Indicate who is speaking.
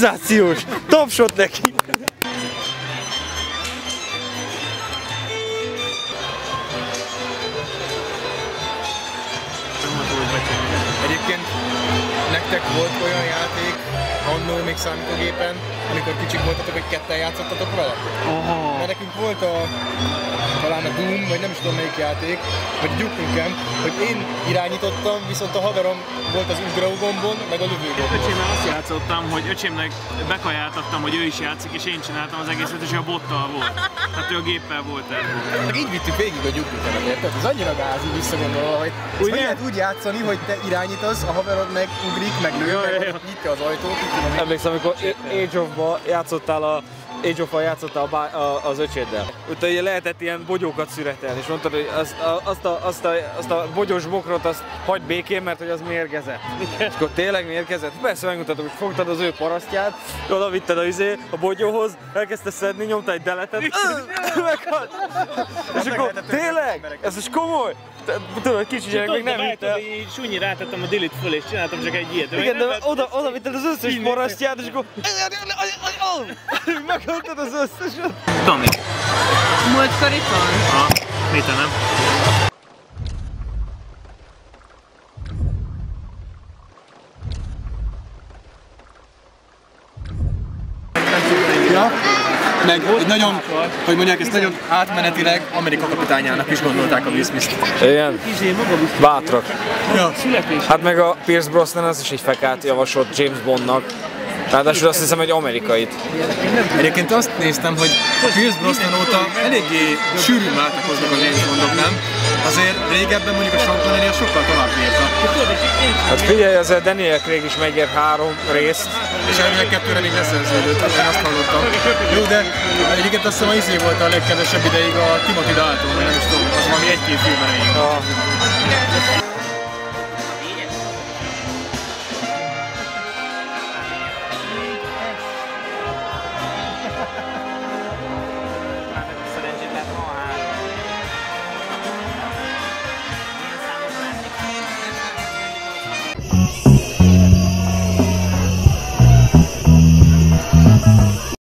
Speaker 1: Szenzációs! Tapsot neki!
Speaker 2: Egyébként nektek volt olyan játék annól még számítógépen, amikor kicsik voltatok, hogy ketten játszottatok vele? Mert nekünk volt talán a Doom, vagy nem is tudom melyik játék, vagy Duke Nukem, hogy én irányítottam, viszont a haverom volt az ugrógombon, meg a lövőgombon.
Speaker 3: Öcsémmel azt játszottam, hogy öcsémnek bekajáltattam, hogy ő is játszik, és én csináltam az egészet, és ő a bottal volt. Tehát ő a géppel volt el.
Speaker 2: Így vittük végig a Duke Nukemet, érted? Ez annyira gáz, így visszagondolva, hogy hogy lehet úgy játszani, hogy te irányítasz, a haverod meg ugrik, meg lő, meg nyitja az ajtót.
Speaker 1: Emlékszem, amikor Age of-ba játszottál az öcséddel. Ott ugye lehetett ilyen bogyókat szüretelni, és mondtad, hogy azt a bogyós bokrot azt hagyd békén, mert hogy az mérgezett. És akkor tényleg mérgezett? Persze megmutatom, hogy fogtad az ő parasztját, oda vitted a bogyóhoz, elkezdte szedni, nyomta egy deletet, meghalt. És akkor tényleg? Ez is komoly? Tudod, kicsi gyerek még nem hitt el.
Speaker 3: Súnyi rátettem a delete föl, és csináltam csak egy ilyet.
Speaker 1: Igen, de oda vitted az összes parasztját, és akkor meghaltad az összeset.
Speaker 3: Tomi.
Speaker 4: Múltkor itt van?
Speaker 3: Ha, mit nem?
Speaker 2: Ja, meg egy nagyon, hogy mondják, ezt nagyon átmenetileg Amerika kapitányának is gondolták a Will Smith-t.
Speaker 1: Igen, bátrak.
Speaker 2: Ja.
Speaker 1: Hát meg a Pierce Brosnan az is egy fekát javasolt James Bondnak. Ráadásul azt hiszem, egy amerikait.
Speaker 2: Egyébként azt néztem, hogy Pierce Brosnan óta eléggé sűrűn váltakoznak a James Bondok, nem? Azért régebben mondjuk a Sean Connery sokkal tovább bírta.
Speaker 1: Hát figyelj, azért Daniel Craig is megér 3 részt.
Speaker 2: És elvileg 2-re még leszerződött, én azt hallottam. Jó, de egyébként azt hiszem a izé volt a legkevesebb ideig a Timothy Dalton, vagy nem is tudom, az valami 1-2 filmen.